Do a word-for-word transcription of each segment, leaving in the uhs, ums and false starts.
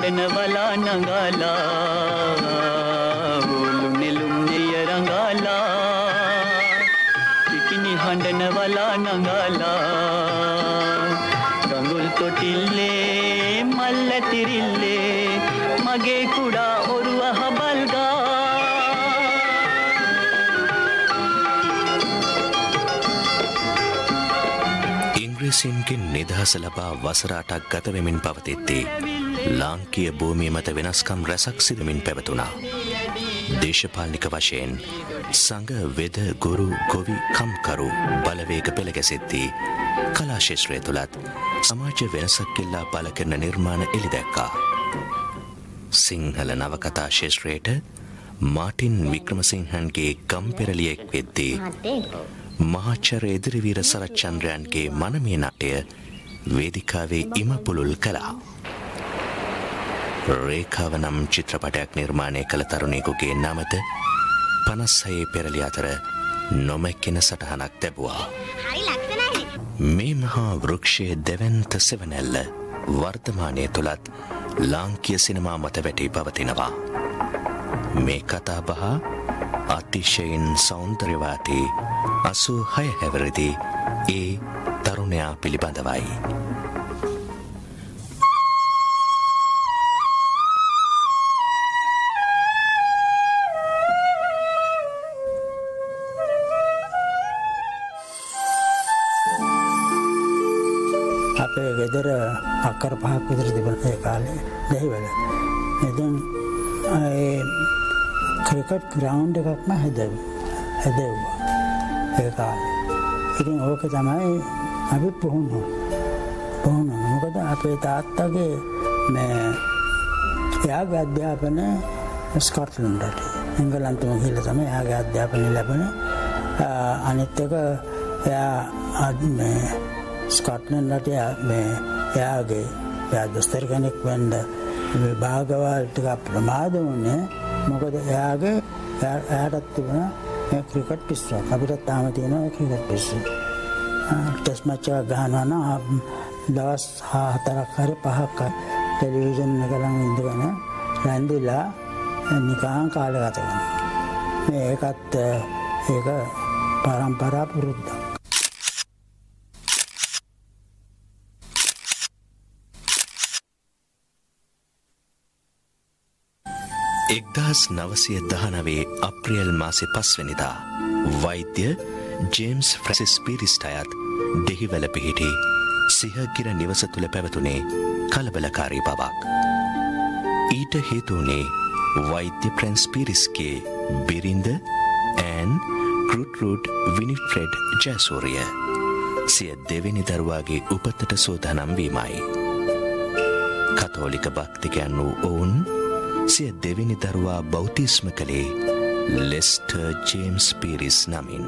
හඬන වලා නඟාලා ඕලු නෙළුම් නෙය රඟාලා පිකිනි හඬන වලා නඟාලා ගඟුල් තොටිල්ලේ මල් ඇතිරිල්ලේ මගේ කුඩා ඔරුව හබල්ගා ඉංග්‍රීසීන්ගෙන් නිදහස ලබා වසර අටක් ගත වෙමින් පවතිද්දී ලාංකීය භූමිය මත වෙනස්කම් රැසක් සිදුමින් පැවතුණා. දේශපාලනික වශයෙන් සංඝ වෙද ගුරු ගොවි කම්කරු බලවේග පෙළ ගැසෙද්දී කලා ශාස්ත්‍රය තුලත් සමාජ වෙනසක් ඉල්ලා පළ කරන නිර්මාණ එළි දැක්කා. සිංහල නවකතා ශාස්ත්‍රයට මාටින් වික්‍රමසිංහන්ගේ ගම්පෙරළිය එක් වෙද්දී මහාචාර්ය එදිරිවීර සරච්චන්ද්‍රයන්ගේ මනමේ නාට්‍ය වේදිකාවේ ඉම පුළුල් කළා. රේඛාව නම් චිත්‍රපටයක් නිර්මාණය කළ තරුණයෙකුගේ නමද පනස් හයේ පෙරළි අතර නොමැකෙන සටහනක් තැබුවා. මේ මහා වෘක්ෂයේ දෙවන්ත සෙවණැල්ල වර්තමානයේ තුලත් ලාංකීය සිනමා මත වැටී පවතිනවා. මේ කතාබහ අතිශයින් සෞන්දර්යවාදී අසූ හය හැවිරිදි ඒ තරුණයා පිළිබඳවයි. අපේ ගෙදර අක්කර පහක් විතර තිබුණ ඒ කාලේ දෙහිවල. ඉතින් ඒ ක්‍රිකට් ග්‍රවුන්ඩ් එකක්ම හැදෙව්වා ඒ කාලේ. ඉතින් ඕක තමයි අපි පුහුණු පුහුණු මොකද අපේ තාත්තගේ මේ එයාගේ අධ්‍යාපන ස්කොට්ලන්ඩට එංගලන්තෙම ගිහිල්ලා තමයි එයාගේ අධ්‍යාපනය ලැබුණේ. අනිත් එක එයා මේ ස්කොට්ලන්ඩට මේ එයාගේ එයා දොස්තර කෙනෙක් වෙන්න විභාගවල ටිකක් ප්‍රමාද වුණේ. මොකද එයාගේ එයාටත් තිබුණා මේ ක්‍රිකට් පිස්සුවක්. අපිට තාම තියෙනවා ක්‍රිකට් පිස්සුව. ටෙස්ට් මැච් එක ගහනවා නම් දවස් හතරක් හරි පහක් ටෙලිවිෂන් එක ළඟ ඉඳගෙන රැඳිලා නිකන් කාලය ගත කරනවා. මේ ඒකත් ඒක පරම්පරා පුරුද්දක්. එක්දහස් නවසිය දහනවයේ අප්‍රේල් මාසේ පස්වැනිදා වෛද්‍ය ජේම්ස් ෆ්‍රැන්සිස් පීරිස්ට අයත් දෙහිවල පිහිටි සිහගිර නිවස තුළ පැවතුනේ කලබලකාරී බවක්. ඊට හේතු වුණේ වෛද්‍ය ප්‍රැන්ස් පීරිස්ගේ බිරිඳ ඇන් ක්‍රුට්රූඩ් විනිෆ්‍රෙඩ් ජයසූරිය සිය දෙවෙනි දරුවාගේ උපතට සූදානම් වීමයි. කතෝලික භක්තිකයන් වූ ඔවුන් සිය දෙවෙනි දරුවා බෞතිස්ම කළේ ලෙස්ටර් ජේම්ස් පීරිස් නමින්.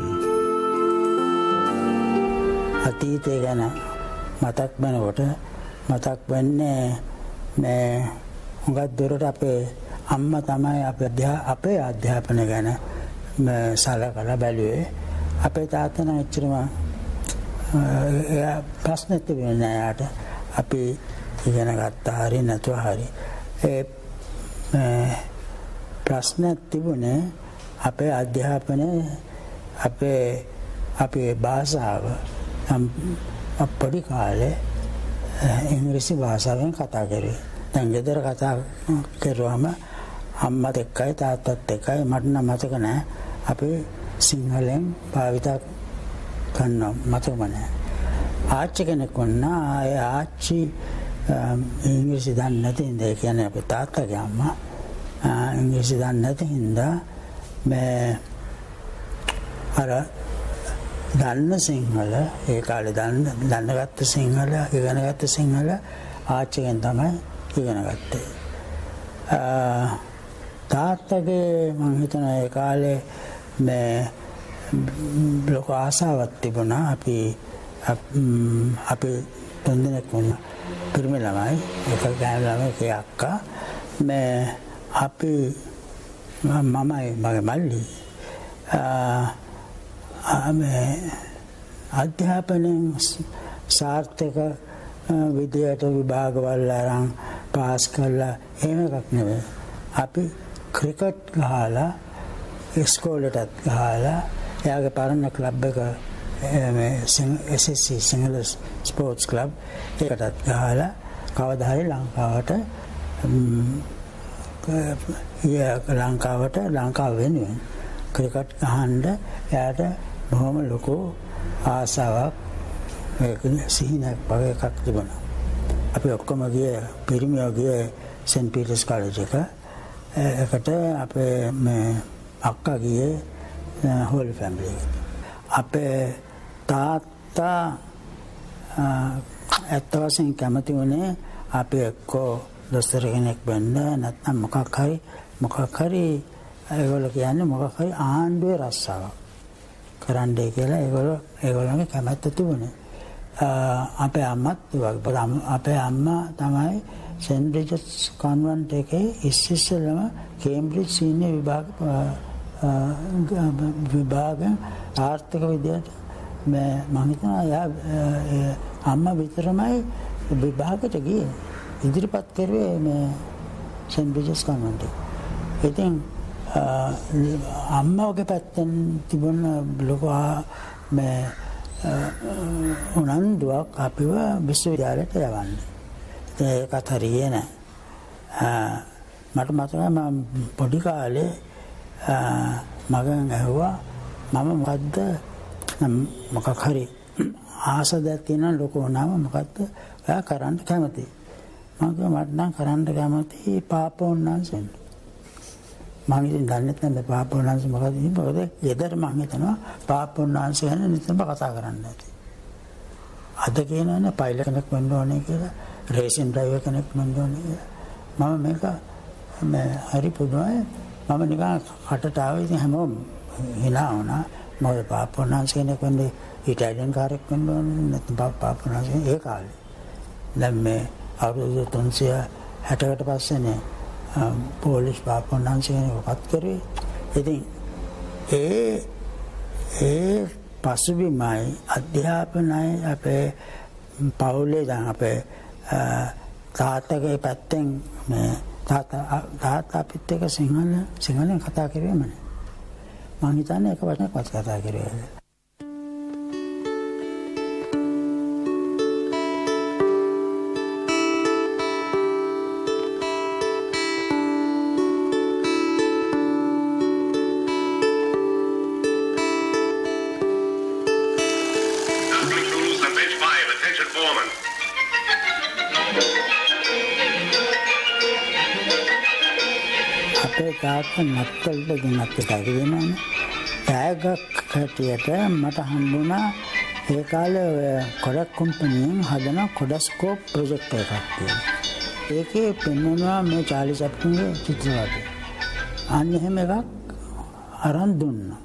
අතීතය ගැන මතක් වෙනකොට මතක් වෙන්නේ මේ හුඟක් දුරට අපේ අම්මා තමයි අපේ අපේ අධ්‍යාපනය ගැන සලකලා බැලුවේ. අපේ තාත්තා නම් එච්චරම ප්‍රශ්න තිබුණේ නෑ යාට. අපි ඉගෙන ගත්තා හරි නැතුව හරි. ඒ ප්‍රශ්නයක් තිබුණේ අපේ අධ්‍යාපනය අපේ අපේ භාෂාව පොඩි කාලේ ඉංග්‍රීසි භාෂාවෙන් කතා කරුවේ. දැන් ගෙදර කතා කරුවාම අම්මත් එක්කයි තාත්තත් එක්කයි මට නම් මතක නැහැ අපි සිංහලෙන් භාවිත කරන මතකම නැහැ. ආච්චි කෙනෙක් වුණා. ඒ ආච්චි ඉංග්‍රීසි දන්නේ නැති හින්දා, ඒ කියන්නේ අපේ තාත්තගේ අම්මා ඉංග්‍රීසි දන්නේ නැති හින්දා මේ අර දන්න සිංහල ඒ කාලේ දන්න දැනගත්ත සිංහල ඉගෙනගත්ත සිංහල ආච්චිගෙන් තමයි ඉගෙන ගත්තේ. තාත්තගේ මම හිතනවා ඒ කාලේ මේ ලොකු ආසාවක් තිබුණා. අපි අපි තුන්දෙනෙක් වුණා. පිරිමි ළමයි එක ගෑනු ළමයි එක අක්කා. මේ අපි මමයි මගේ මල්ලි මේ අධ්‍යාපනයෙන් සාර්ථක විද්‍යාවට විභාගවල අරන් පාස් කරලා එහෙම එකක් නෙවෙයි. අපි ක්‍රිකට් ගහලා ඉස්කෝලේටත් ගහලා එයාගේ පරණ ක්ලබ් එක මේ S S C Sinhala sports club එකටත් ගහලා කවදා හරි ලංකාවට ලංකාවට ලංකාව වෙනුවෙන් ක්‍රිකට් ගහන්න එයාට බොහොම ලොකු ආසාවක් ඒක සිහිනක් වගේ එකක් තිබුණා. අපි ඔක්කොම ගියේ පිරිමියෝ ගියේ සෙන්ට් පීටර්ස් කොලෙජ් එක. ඒකට අපේ මේ අක්කා ගියේ හෝලි ෆැමිලි එකට. අපේ තාත්තා ඇත්ත වශයෙන් කැමති වුණේ අපි එක්කෝ දොස්තර කෙනෙක් වෙන්න නැත්නම් මොකක් හරි මොකක් හරි ඒගොල්ලෝ කියන්නේ මොකක් හරි ආණ්ඩුවේ රස්සාවක් කරන්නයි කියලා ඒගොල්ලෝ ඒගොල්ලන්ගේ කැමැත්ත තිබුණේ. අපේ අම්මත් අපේ අම්මා තමයි සෙන්ට් රිචඩ්ස් කොන්වෙන්ට් එකේ ඉස්සෙල්ලාම කේම්බ්‍රිජ් සීනියර් විභාග විභාග ආර්ථික විද්‍යාවට මේ මම හිතනවා අම්මා විතරමයි විභාගයට ගියේ. ඉදිරිපත් කරුවේ මේ සෙන්ට් රිචඩ්ස් කොන්වෙන්ට් එක. ඉතින් අම්මාගේ පැත්තෙන් තිබුණ ලොකු මේ උනන්දුවක් අපිව විශ්වවිද්‍යාලයට යවන්න. ඒකත් හරියේ නැහැ. මට මතකයි මම පොඩි කාලේ මගෙන් ඇහුවා මම මොකද්ද මොකක් හරි ආසාවක් තියෙන ලොකු නම මොකද්ද ඔයා කරන්න කැමති? මම කිව්වා මට නම් කරන්න කැමති පාපෝන්නාන්සෙන්. මම ඉතින් දන්නේ නැහැ පාපෝන්නාන්ස මොකද මොකද ඊදර මම හිතනවා පාපෝන්නාන්ස ගැන නිතරම කතා කරන්න ඇති. අද කියනනේ පයිලට් කෙනෙක් වෙන්න ඕනේ කියලා රේසින් ඩ්‍රයිවර් කෙනෙක් වෙන්න ඕනේ කියලා. මම මේක මේ හරි පුදුමයි. මම නිකන් කටට ආවේ ඉතින් හැමෝම hina වුණා. මොකද පාපෝන්නාන්ස කෙනෙක් වෙන්නේ ඉටාලියන් කාරෙක් වෙන්න ඕනේ නැත්නම් පාපෝන්නාන්ස ඒ කාලේ. දැන් මේ අවුරුදු තුන්සිය හැටකට පස්සේනේ පොලිස් පාපෝන්නාන්ස කෙනෙක්පත් කරේ. ඉතින් ඒ ඒ පසුබිමයි අධ්‍යාපනයි අපේ පවුලේ දැන් අපේ තාත්තගේ පැත්තෙන් මේ තාත්තා තාත්තා අපිත් එක්ක සිංහල සිංහලෙන් කතා කරුවේම නෑ. මම හිතන්නේ එක වචනයක්වත් කතා කරුවේ නෑ. තාත්තා නත්තල්ට ගෙනත් කතා කරනවානේ. ටැග් කටියට මට හම්බුණා ඒ කාලේ කොඩක් කම්පැනියෙන් හදන කොඩස්කෝප් ප්‍රොජෙක්ට් එකක් තියෙනවා. ඒකේ පෙන්වනවා මේ චාලි චැප්ලින්ගේ චිත්‍රපටය. අන්න එහෙම එකක් අරන් දුන්නා.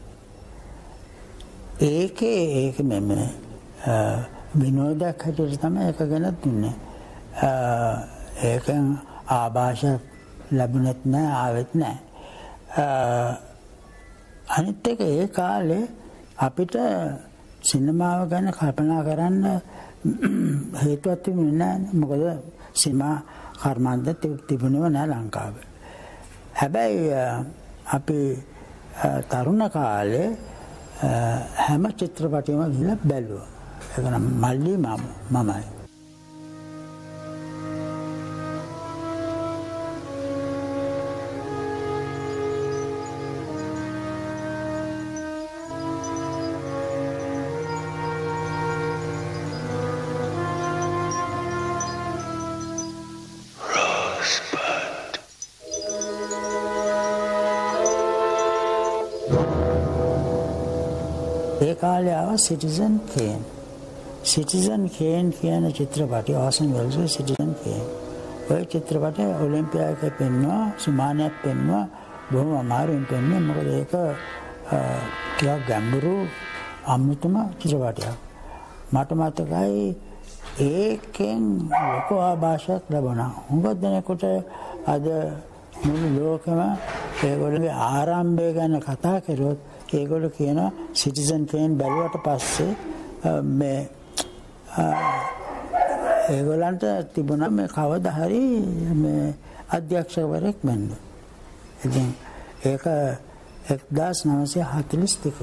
ඒකේ ඒක මේ විනෝදයක් හැටියට තමයි ඒක ගෙනත් දුන්නේ. ඒකෙන් ආభాෂ ලැබුණෙත් නැහැ ආවෙත් නැහැ. අනිත් එක ඒ කාලේ අපිට සිනමාව ගැන කල්පනා කරන්න හේතුවක් තිබුණේ නැහැ. මොකද සිනමා කර්මාන්ත තිබුණේම නැහැ ලංකාවේ. හැබැයි අපි තරුණ කාලේ හැම චිත්‍රපටයක්ම ගිහලා බැලුවා. ඒක නම් මල්ලි මම මමයි. ඒ කාලේ ආව සිටිසන් කේන්. සිටිසන් කේන් කියන චිත්‍රපටය ආසන් වෙල්ස්ගේ සිටිසන් කේන්. ඔය චිත්‍රපටය ඔලිම්පියාවේ පෙන්වුවා, සුමානයක් පෙන්වුවා, බොහොම අමාරුවෙන් පෙන්වුවා. මොකද ඒක ටිකක් ගැඹුරු අමුතුම චිත්‍රපටයක්. මට මතකයි ඒකෙන් ලොකු ආభాෂයක් ලැබුණා. හුඟක් දෙනෙකුට අද මුළු ලෝකෙම ඒගොල්ලෝගේ ආරම්භය ගැන කතා කරොත් ඒගොල්ලෝ කියනවා සිටිසන් කේන් බැලුවට පස්සේ මේ ඒගොල්ලන්ට තිබුණා මේ කවදා හරි මේ අධ්‍යක්ෂකවරයෙක් වෙන්න. ඉතින් ඒක එක්දාස් නවසිය හතළිස් දෙක.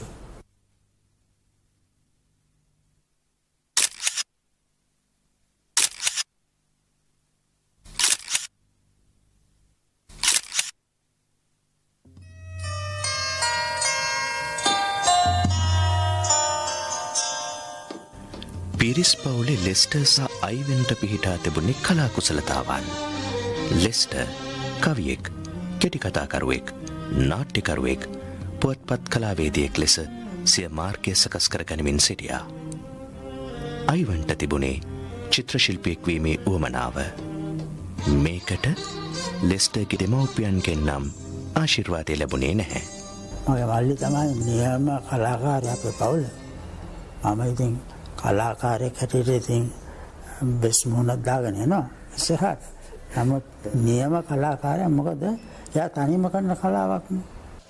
පිරිස් පවුලේ ලෙස්ටර් සහ අයිවන්ට පිහිටා තිබුණේ කලා කුසලතාවන්. ලෙස්ටර් කවියෙක්, කෙටිකතාකරුවෙක්, නාට්‍යකරුවෙක්, පුවත්පත් කලාවේදියෙක් ලෙස සිය මාර්ගය සකස් කර ගනිමින් සිටියා. අයිවන්ට තිබුණේ චිත්‍රශිල්පියෙක් වීමේ උවමනාව. මේකට ලෙස්ටර්ගේ දෙමව්පියන්ගෙන් නම් ආශිර්වාදය ලැබුණේ නැහැ. මගේ මල්ලි තමයි නියම කලාකාරයා අපේ පවුල. මම ඉතින් කලාකාරයෙක් හැටියට ඉතින් බෙස් මුහුණක් දාගෙන යනවා ඉස්සරහට. නමුත් නියම කලාකාරයා මොකද එයා තනියම කරන කලාවක් නේ.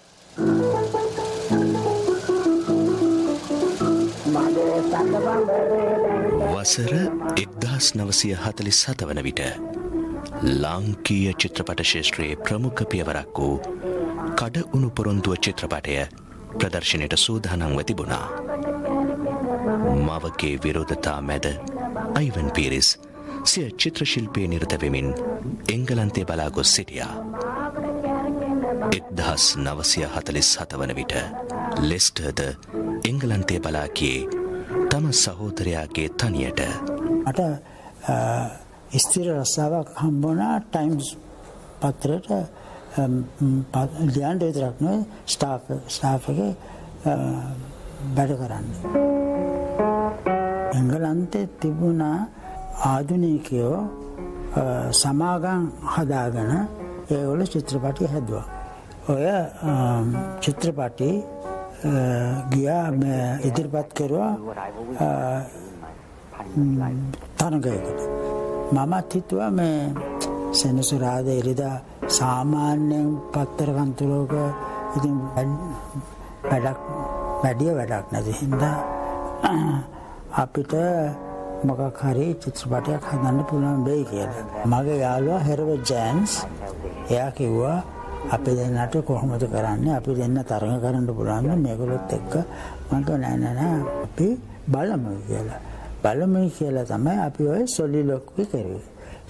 වසර එක්දාස් නවසිය හතළිස් හත වන විට ලාංකීය චිත්‍රපට ශේෂ්ත්‍රයේ ප්‍රමුඛ පියවරක් වූ කඩ උණු පොරොන්දුව චිත්‍රපටය ප්‍රදර්ශනයට සූදානම්ව තිබුණා. මවගේ විරෝධතා මැද අයිවන් පීරිස් සිය චිත්‍රශිල්පයේ නිරත වෙමින් එංගලන්තය බලා ගොස් සිටියා. එක්දහස් නවසිය හතළිස් හත වන විට ලෙස්ටර්ද එංගලන්තය බලා ගියේ තම සහෝදරයාගේ තනියට. මට ස්ථිර රස්සාවක් හම්බුණා ටයිම්ස් පත්‍රයට ලියන්න විතරක් නෙවෙයි ස්ටාෆ් ස්ටාෆ් එකේ වැඩ කරන්න. එංගලන්තේ තිබුණා ආධුනිකයෝ සමාගම් හදාගෙන ඒගොල්ලෝ චිත්‍රපටි හැදුවා. ඔය චිත්‍රපටි ගියා ඉදිරිපත් කරුවා තරගයකට. මමත් හිතුවා මේ සෙනසුරාදා ඉරිදා සාමාන්‍යයෙන් පත්තර කන්තුලක ඉතින් වැඩක් වැඩිය වැඩක් නැති හින්දා අපිට මොකක් හරි චිත්‍රපටයක් හදන්න පුළුවන් වෙයි කියලා. මගේ යාළුවා හෙරව ජෑන්ස් එයා කිව්වා අපි දෙන්නට කොහොමද කරන්නේ, අපි දෙන්න තරඟ කරන්න පුළුවන් මේගොල්ලොත් එක්ක. මම කිව්වා නෑ නෑ නෑ අපි බලමු කියලා. බලමු කියලා තමයි අපි ඔය සොලිලොක්වි කරුවේ.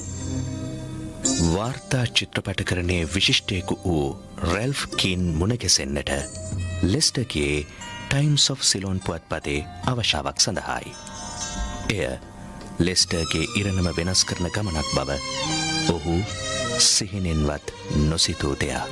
වාර්තා චිත්‍රපටකරණයේ විශිෂ්ටයෙකු වූ රැල්ෆ් කීන් මුණගැසෙන්නට ලෙස්ටර්ගේ ටයිම්ස් ඔෆ් සිලෝන් පුවත්පතේ අවශ්‍යාවක් සඳහායි. එය ලෙස්ටර්ගේ ඉරණම වෙනස් කරන ගමනක් බව ඔහු සිහිනෙන්වත් නොසිතූ දෙයක්.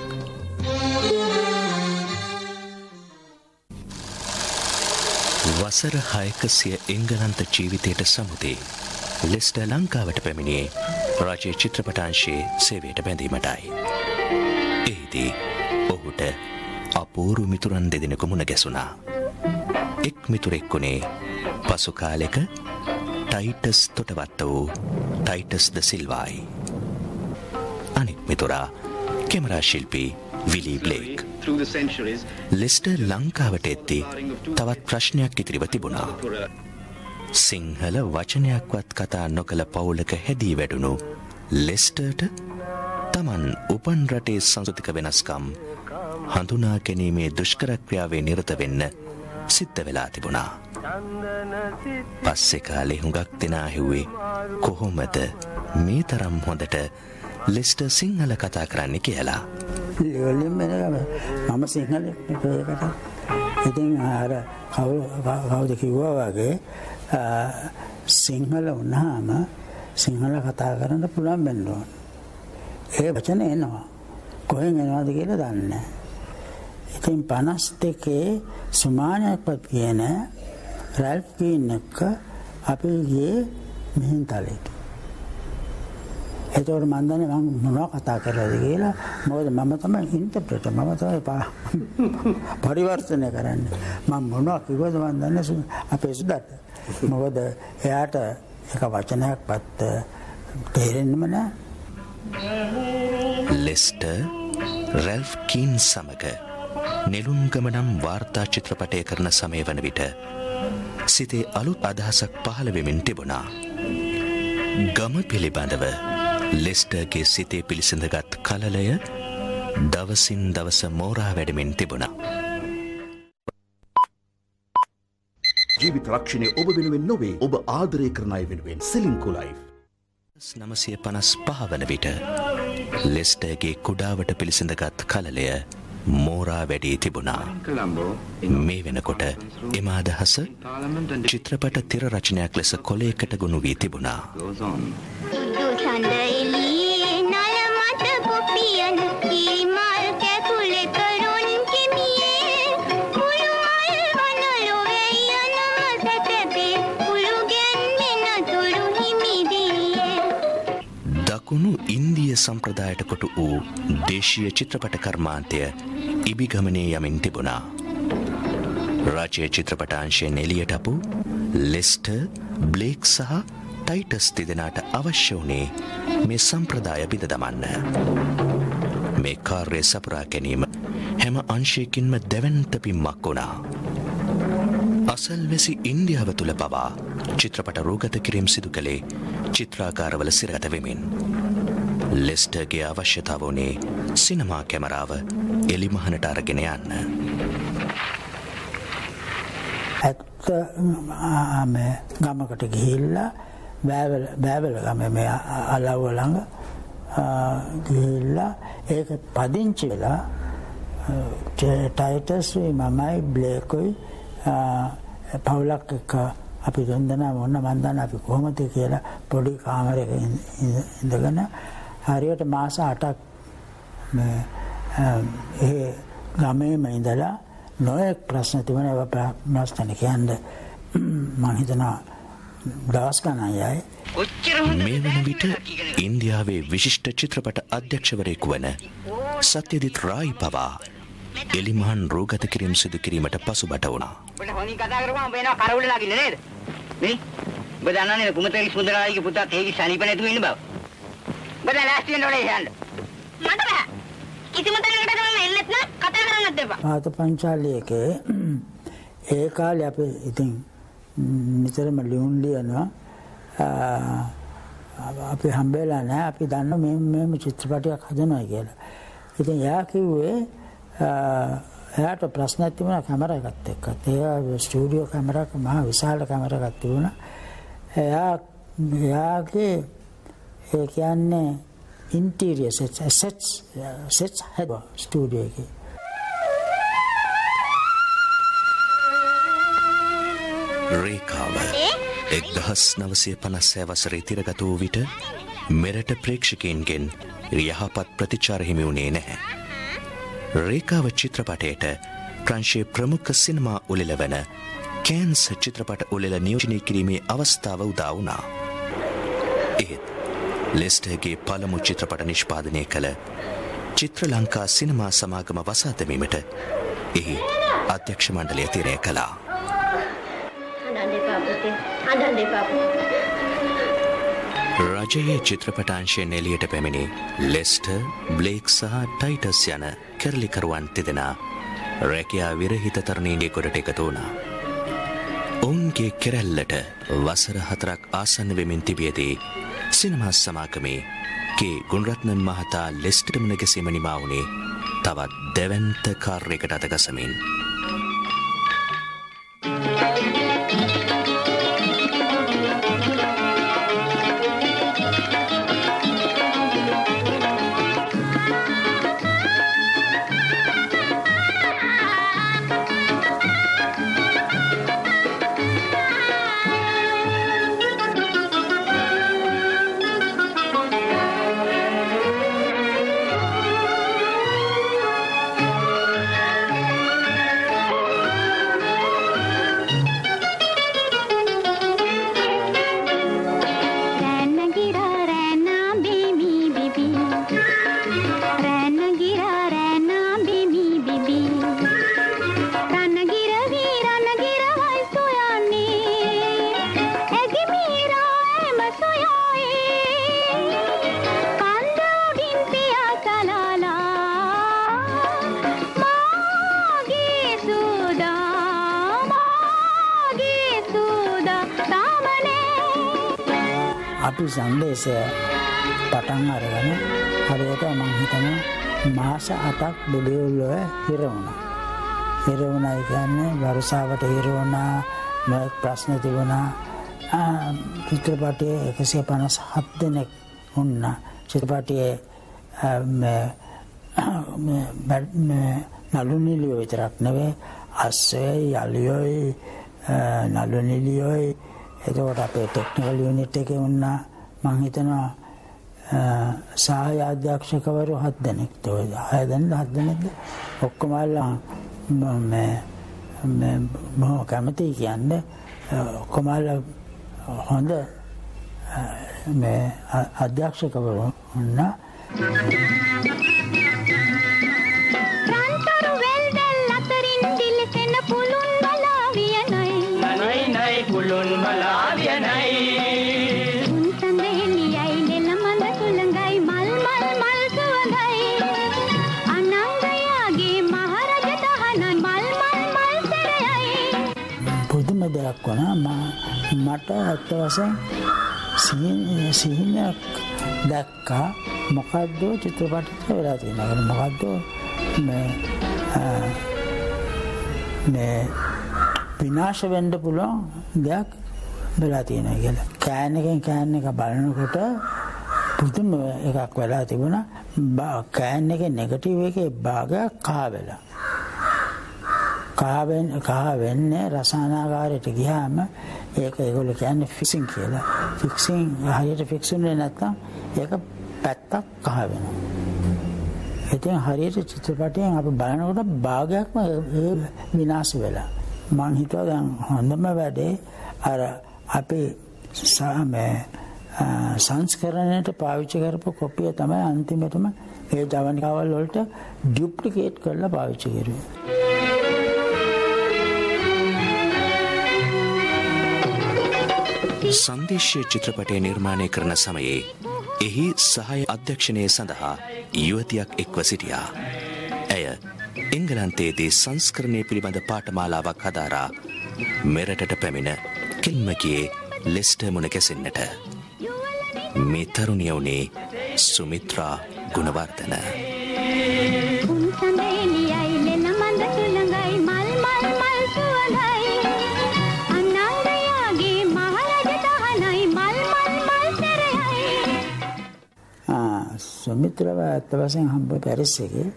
වසර හයක සිය එංගලන්ත ජීවිතයට සමුදේ ලෙස්ටර් ලංකාවට පැමිණියේ රජයේ චිත්‍රපටාංශයේ සේවයට බැඳීමටයි. එහිදී ඔහුට අපූරු මිතුරන් දෙදෙනෙකු මුණ ගැසුණා. එක් මිතුරෙක් වුණේ පසු කාලෙක ටයිටස් තොටවත්ත වූ ටයිටස් ද සිල්වායි. අනෙක් මිතුරා කැමරා ශිල්පී විලි බ්ලේක්. ලෙස්ටර් ලංකාවට එද්දී තවත් ප්‍රශ්නයක් ඉතිරිව තිබුණා. සිංහල වචනයක්වත් කතා නොකළ පවුලක හැදී වැඩුණු ලෙස්ටර්ට තමන් උපන් රටේ සංස්කෘතික වෙනස්කම් හඳුනා ගැනීමේ දුෂ්කරක්‍රියාවේ නිරත වෙන්න සිද්ධ වෙලා තිබුණා. පස්සේ කාලේ හුඟක් දෙනා හිව්වේ කොහොමද මේ තරම් හොඳට ලෙස්ටර් සිංහල කතා කරන්නේ කියලා. මම සිංහල එකට ඉතින් අර කවුද කිව්වා වගේ සිංහල වුණාම සිංහල කතා කරන්න පුළුවන් වෙන්න ඕන. ඒ වචන එනවා. කොහෙන් එනවද කියලා දන්නේ නැහැ. ඉතින් පනස් දෙකේ සුමානයක්වත් කියන රැල්ෆ් කීන් එක්ක අපි ගියේ මිහින්තලේට. ඒතකොට මම දන්නේ මම මොනවා කතා කරලාද කියලා. මොකද මම තමයි ඉන්ටර්ප්‍රෙටර්, මම තමයි පරිවර්තනය කරන්නේ. මම මොනවා කිව්වද මම දන්නේ අපේ සුදට. මොකද එයාට එක වචනයක්වත් තේරෙන්නේම නැහැ. ලෙස්ටර් රැල්ෆ් කීන් සමග නෙළුම්ගම නම් වාර්තා චිත්‍රපටය කරන සමය වන විට සිතේ අලුත් අදහසක් පහළ වෙමින් තිබුණා. ගම පිළිබඳව ලෙස්ටර්ගේ සිතේ පිළිසිඳගත් කලලය දවසින් දවස මෝරා වැඩමින් තිබුණා. ජීවිත රක්ෂණය ඔබ වෙනුවෙන් නොවේ, ඔබ ආදරය කරන අය වෙනුවෙන්. සිලින්කෝ ලයිෆ්. නවසිය පනස් පහ වන විට ලෙස්ටර්ගේ කුඩාවට පිළිසිඳගත් කලලය මෝරා වැඩී තිබුණා. මේ වෙනකොට එම අදහස චිත්‍රපට තිර රචනයක් ලෙස කොලයකට ගොනු වී තිබුණා. දකුණු ඉන්දිය සම්ප්‍රදායට කොටු වූ දේශීය චිත්‍රපට කර්මාන්තය ඉබිගමනේ යමින් තිබුණා. රාජ්‍ය චිත්‍රපටාංශයෙන් එළියට අපු ලෙස්ටර්, බ්ලේක් සහ ටයිටස් තිදෙනාට අවශ්‍ය වුණේ මේ සම්ප්‍රදාය බිඳ දමන්න. මේ කාර්යය සපුරා ගැනීම හැම අංශයකින්ම දැවැන්ත පිම්මක් වුණා. අසල්වැසි ඉන්දියාව තුළ පවා චිත්‍රපට රූගත කිරීම සිදු කළේ චිත්‍රාකාරවල සිරගත වෙමින්. ලෙස්ටර්ගේ අවශ්‍යතාව වුණේ සිනමා කැමරාව එලිමහනට අරගෙන යන්න. ඇත්ත මේ ගමකට ගිහිල්ලා බෑවල බෑවල ගම මේ අලව්ව ළඟ ගිහිල්ලා ඒක පදිංචි වෙලා ටයිටස් මමයි බ්ලේකුයි පවුලක් එක්ක අපි දෙන්නා මොන්න මන් දන්න අපි කොහොමද කියලා පොඩි කාමරයක ඉඳගෙන හරියට මාස අටක් මේ ඒ ගමේම ඉඳලා නොයෙක් ප්‍රශ්න තිබුණා. ඒවා ප්‍රශ්න කියන්නේ මම හිතනවා දවස් ගණන් යයි. මේ වන විට ඉන්දියාවේ විශිෂ්ට චිත්‍රපට අධ්‍යක්ෂවරයෙකු වන සත්‍යජිත් රායි පවා එලිමහන් රූගත කිරීම සිදු කිරීමට පසුබට වුණා. ඔබට හොඳින් කතා කරපුවාම වෙනවා කරවුල නගින්න නේද? මේ ඔබ දන්නනේ කුමතේ සුන්දරායිගේ පුතා තේකි සනීප නැතුව ඉන්න බව. ඔබ දැන් ලෑස්ති වෙන්න ඕනේ යන්න. මට බෑ. කිසිම තැනකට මම එන්නෙත් නෑ කතා කරන්නත් එපා. පාත පංචාලියකේ ඒ කාලේ අපි ඉතින් නිතරම ලියුම් ලියනවා. අපි හම්බෙලා නෑ අපි දන්න මේ මේ චිත්‍රපටයක් හදනවා කියලා. ඉතින් යා කිව්වේ එයාට ප්‍රශ්නයක් තිබුණා කැමරා එකත් එක්ක. ඒ ස්ටුඩියෝ කැමරාවක මහා විශාල කැමරාවක් තිබුණා. එයා එයාගේ ඒ කියන්නේ ඉන්ටීරියර් සෙට්ස් සෙට්ස් සෙට්ස් හදුවා ස්ටුඩියෝ එකේ. රේඛාව එක්දහස් නවසිය පනස් වසරේ තිරගත වූ විට මෙරට ප්‍රේක්ෂකයන්ගෙන් යහපත් ප්‍රතිචාර හිමි වුණේ නැහැ. රේඛාව චිත්‍රපටයට ප්‍රංශයේ ප්‍රමුඛ සිනමා උළෙල වන කෑන්ස් චිත්‍රපට උළෙල නියෝජනය කිරීමේ අවස්ථාව උදා වුණා. ඒත් ලෙස්ටර්ගේ පළමු චිත්‍රපට නිෂ්පාදනය කළ චිත්‍ර ලංකා සිනමා සමාගම වසා දැමීමට එහි අධ්‍යක්ෂ මණ්ඩලය තීරණය කළා. රජයේ චිත්‍රපටාංශයෙන් එළියට පැමිණි ලෙස්ටර්, බ්ලේක් සහ ටයිටස් යන කැරලිකරුවන් තිදෙනා රැකියා විරහිත තරුණීන්ගේ ගොඩට එකතු වුණා. ඔවුන්ගේ කෙරැල්ලට වසර හතරක් ආසන්න වෙමින් තිබියදී සිනමා සමාගමේ කේ ගුණරත්නන් මහතා ලෙස්ටර්ට මුණ ගැසීම නිමා වුණේ තවත් දැවැන්ත කාර්යයකට අතගසමින්. සංදේශය පටන් අරගෙන හරියට මම හිතනවා මාස අටක් බෙලිවුල් වල හිර වුණා. හිර වුණා කියන්නේ වර්ෂාවට හිර වුණා, නොයෙක් ප්‍රශ්න තිබුණා. චිත්‍රපටයේ එකසිය පනස් හත් දෙනෙක් වුණා. චිත්‍රපටයේ නළු නිළියෝ විතරක් නෙවෙයි, අස්සෙයි, යලියෝයි, නළු නිළියෝයි, එතකොට අපේ ටෙක්නිකල් යුනිට් එකේ වුණා. මම හිතනවා සහාය අධ්‍යක්ෂකවරු හත් දෙනෙක්, හය දෙනෙක් හත් දෙනෙක් ඔක්කොම මේ මේ මොහොම කැමති කියන්නේ ඔක්කොම හොඳ මේ අධ්‍යක්ෂකවරු වුණා. රන්තරු වෙල්දල් අතරින් දිලසෙන පුළුන් බලාවියනයි නයි නයි පුළුන් බලාවියනයි උන්සඳ එළියයි නෙළමඳ සුළඟයි මල් මල් මල් සුවඳයි අනංගයාගේ මහරජ තහනයි මල් මල් මල් සරයයි. පුදුම දෙයක් වුණා. මට ඇත්ත වශයෙන් සිහිනයක් දැක්කා. මොකද්ද චිත්‍රපටයට වෙලා තියෙනවා. මොකද්ද මේ මේ විනාශ වෙන්න පුළුවන් දෙයක් වෙලා තියෙනවා කියලා. කෑන් එකෙන් කෑන් එක බලනකොට පුදුම එකක් වෙලා තිබුණා. කෑන් එකේ නෙගටිව් එකේ භාගයක් කහ වෙලා. කහ වෙන්නේ කහ වෙන්නේ රසායනාගාරයට ගියාම ඒක ඒගොල්ලෝ කියන්නේ ෆික්සින් කියලා. ෆික්සින් හරියට ෆික්ස් වෙන්නේ නැත්නම් ඒක පැත්තක් කහ වෙනවා. ඉතින් හරියට චිත්‍රපටයෙන් අපි බලනකොට භාගයක්ම විනාශ වෙලා. මං හිතුවා දැන් හොඳම වැඩේ අර අපි සාමේ සංස්කරණයට පාවිච්චි කරපු කොපිය තමයි අන්තිමටම ඒ ජවනිකාවල් වලට ඩුප්ලිකේට් කරලා පාවිච්චි කරුවේ. සංදේශීය චිත්‍රපටය නිර්මාණය කරන සමයේ එහි සහාය අධ්‍යක්ෂණය සඳහා යුවතියක් එක්ව සිටියා. ඇය එංගලන්තයේදී සංස්කරණය පිළිබඳ පාඨමාලාවක් හදාරා මෙරටට පැමිණ කෙල්ම ගියේ ලෙස්ටර් මුණ ගැසෙන්නට. මේ තරුණිය වුණේ සුමිත්‍රා ගුණවර්ධන. සුමිත්‍රාව ඇත්ත වශයෙන් හම්බ පැරිස් එකේ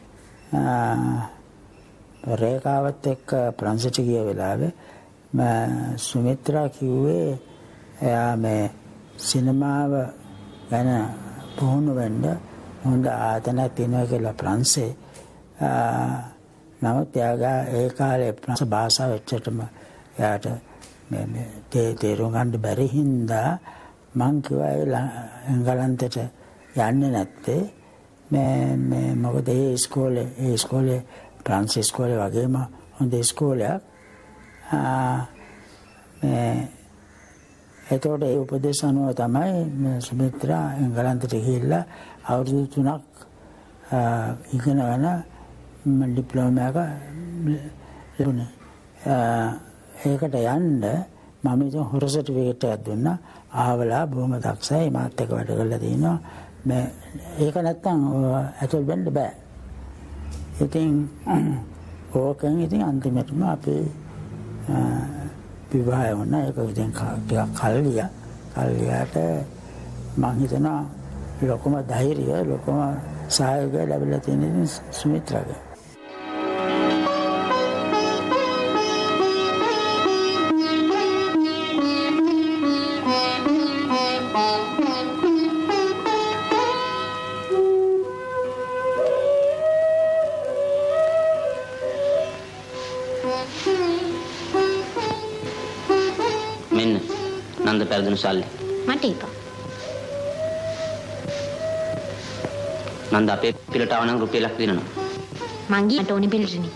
රේඛාවත් එක්ක ප්‍රංශයට ගිය වෙලාවේ සුමිත්‍රා කිව්වේ එයා මේ සිනමාව ගැන පුහුණු වෙන්න හොඳ ආතනක් තියෙනවා කියලා ප්‍රංශේ. නමුත් එයාගේ ඒ කාලේ ප්‍රංශ භාෂාව එච්චරම එයාට මේ තේරුම් ගන්න බැරි හින්දා මං කිව්වා එංගලන්තයට යන්නේ නැත්තේ මේ මේ මොකද ඒ ඉස්කෝලේ ඒ ඉස්කෝලේ ප්‍රංශ ඉස්කෝලේ වගේම හොඳ ඉස්කෝලයක්. මේ එතකොට ඒ උපදේශ අනුව තමයි සුමිත්‍රා එංගලන්තයට ගිහිල්ලා අවුරුදු තුනක් ඉගෙනගෙන ඩිප්ලෝමා එක ලැබුණේ. ඒකට යන්න මම ඉතින් හොර සර්ටිෆිකේට් එකක් දුන්නා. ආවලා බොහොම දක්ෂයි, මාත් එක්ක වැඩ කරලා තිනවා. මේ ඒක නැත්තම් ඇතුල් වෙන්න බෑ. ඉතින් ඕකෙන් ඉතින් අන්තිමටම අපි විවාහය වුණා. ඒක ඉතින් ටිකක් කල් ගියා. කල් ගියාට මං හිතනවා ලොකම ධෛර්යය ලොකම සහයෝගය ලැබිලා තියෙන සුමිත්‍රාගේ. මෙන්න නන්ද පෙරදුණු සල්ලි. මට එපා. නන්ද අපේ පිළට ආව නම් රුපියලක් දෙනවා. මං ගියේ මට ඕනේ පිළටනේ.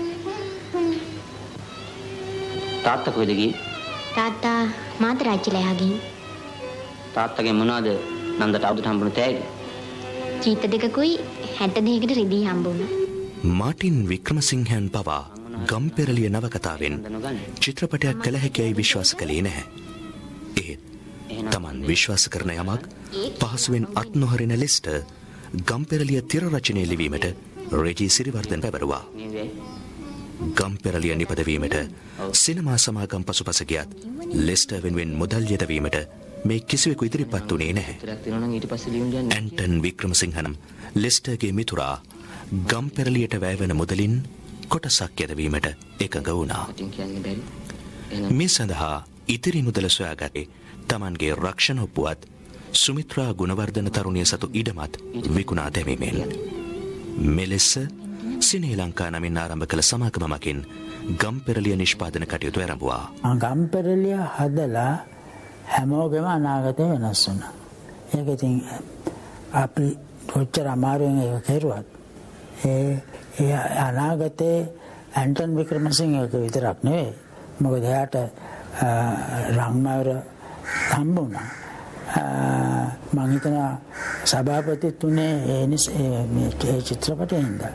තාත්තා කොහෙද ගියේ? තාත්තා මාත රාජ්‍යලයා ගිහින්. තාත්තගේ මොනවාද නන්දට අවුරුද්දට හම්බුන තෑගි? චීත දෙකකුයි හැට දෙකකට රිදී හම්බුණා. මාටින් වික්‍රමසිංහයන් පවා ගම්පෙරළිය නවකතාවෙන් චිත්‍රපටයක් කළ හැකියි විශ්වාස කළේ නැහැ. ඒත් තමන් තමන් විශ්වාස කරන යමක් පහසුවෙන් අත් නොහරින ලෙස්ටර් ගම්පෙරළිය තිර රචනය ලිවීමට රෙජී සිරිවර්ධන පැවරුවා. ගම්පෙරළිය නිපදවීමට සිනමා සමාගම් පසුපස ගියත් ලෙස්ටර් වෙනුවෙන් මුදල් යෙදවීමට මේ කිසිවෙකු ඉදිරිපත් වුණේ නැහැ. ඇන්ටන් වික්‍රමසිංහ නම් ලෙස්ටර්ගේ මිතුරා ගම්පෙරළියට වැයවන මුදලින් කොටසක් යෙදවීමට එකඟ වුණා. මේ සඳහා ඉතිරි මුදල සොයාගත්තේ තමන්ගේ රක්ෂණ ඔප්පුවත් සුමිත්‍රා ගුණවර්ධන තරුණිය සතු ඉඩමත් විකුණා දැමීමෙන්. මෙලෙස සිනේ ලංකා නමින් ආරම්භ කළ සමාගම මකින් ගම්පෙරළිය නිෂ්පාදන කටයුතු ආරම්භුවා. ගම්පෙරළිය හදලා හැමෝගෙම අනාගතය වෙනස් වුණා. ඒක ඉතින් අපි කොච්චර අමාරුවෙන් ඒක කෙරුවත් ඒ ඒ අනාගතේ ඇන්ටන් වික්‍රමසිංහ එක විතරක් නෙවෙයි. මොකද එයාට රංමවර හම්බුණා. මම හිතනවා සභාපතිතුනේ ඒ මේ චිත්‍රපටයේ ඉඳලා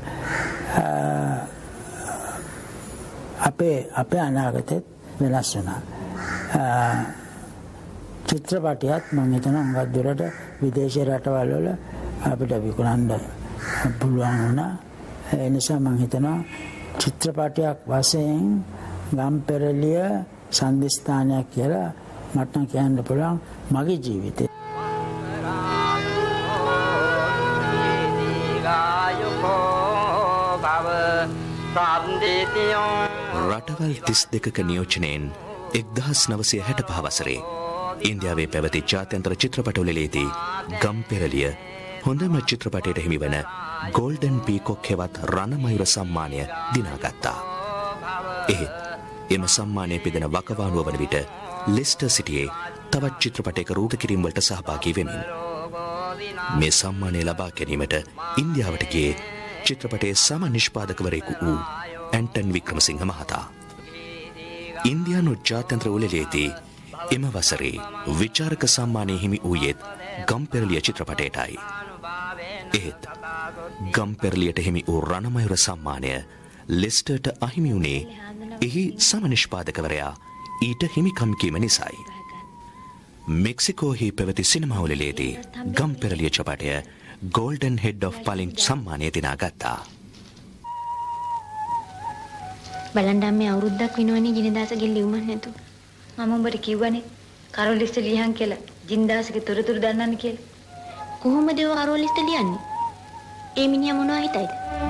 අපේ අපේ අනාගතෙත් වෙනස් වුණා. චිත්‍රපටියත් මම හිතනවා හුඟක් දුරට විදේශ රටවල් වල අපිට විකුණන්න පුළුවන් වුණා. ඒ නිසා මම හිතනවා චිත්‍රපටයක් වශයෙන් ගම්පෙරළිය සන්දිස්ථානයක් කියලා මට කියන්න පුළුවන් මගේ ජීවිතේ. රටවල් තිස් දෙකක නියෝජනයෙන් එක්දහස් නවසය හැට පහ වසරේ ඉන්දියාවේ පැවති ජාත්‍යන්තර චිත්‍රපටවලදී ගම්පෙරළිය හොඳම චිත්‍රපටයට හිමිවන ගෝල්ඩන් පීකොක් හෙවත් රණමයුර සම්මානය දිනාගත්තා. එහෙත් එම සම්මානය පිදෙන වකවානුව වන විට ලෙස්ටර් සිටියේ තවත් චිත්‍රපටයක රූප කිරීම වලට සහභාගී වෙමින් මේ සම්මානය ලබා ගැනීමට ඉන්දියාවට ගියේ චිත්‍රපටයේ සම නිෂ්පාදකවරයෙකු වූ ඇන්ටන් වික්‍රමසිංහ මහතා. ඉන්දියානු ජාත්‍යන්තර උළෙලේදී එම වසරේ විචාරක සම්මානය හිමි වූයේත් ගම්පෙරළිය චිත්‍රපටයටයි. එහෙත් ගම්පෙරළියට හිමි වූ රණමයුර සම්මානය ලෙස්ටර්ට අහිමි වුණේ එහි සම නිෂ්පාදකවරයා ඊට හිමිකම් කීම නිසායි. මෙක්සිකෝහි පැවති සිනමා උළෙලේදී ගම්පෙරළිය චිත්‍රපටය ගෝල්ඩන් හෙඩ් ඔෆ් පලින් සම්මානය දිනාගත්තා. බලන්න අම්මේ අවුරුද්දක් වෙනවනේ ජිනදාසගේ ලියුමක් නැතුව. මම උඹට කිව්වනේ කරෝල් ලිස්ට් ලියහන් කියලා. ජිනදාසගේ තොරතුරු දන්නන්න කියලා. කොහොමද ඔය කරෝල් ලිස්ට් ලියන්නේ? ඒ මිනිහා මොනවා හිතයිද?